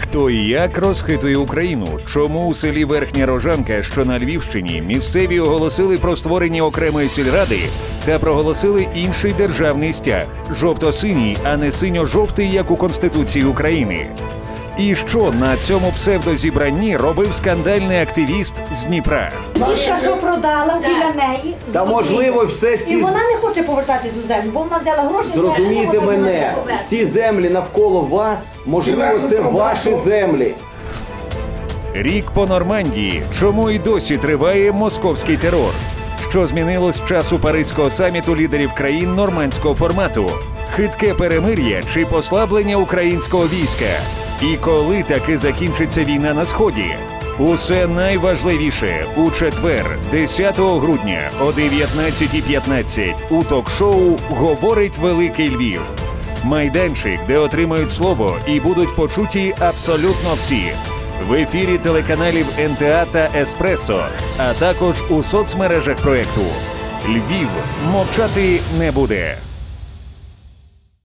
Хто і як розхитує Україну? Чому у селі Верхня Рожанка, що на Львівщині, місцеві оголосили про створення окремої сільради та проголосили інший державний стяг – жовто-синій, а не синьо-жовтий, як у Конституції України? І що на цьому псевдозібранні робив скандальний активіст з Дніпра? Міша, що продала біля неї. Та можливо все І ці... вона не хоче повертати цю землю, бо вона взяла гроші. Зрозумійте мене, всі землі навколо вас, можливо, це ваші землі. Рік по Нормандії. Чому і досі триває московський терор? Що змінилось з часу Паризького саміту лідерів країн нормандського формату? Хитке перемир'я чи послаблення українського війська? І коли таки закінчиться війна на Сході? Усе найважливіше у четвер, 10 грудня о 19:15 у ток-шоу «Говорить Великий Львів». Майданчик, де отримають слово і будуть почуті абсолютно всі. В ефірі телеканалів НТА та Еспресо, а також у соцмережах проєкту. Львів мовчати не буде.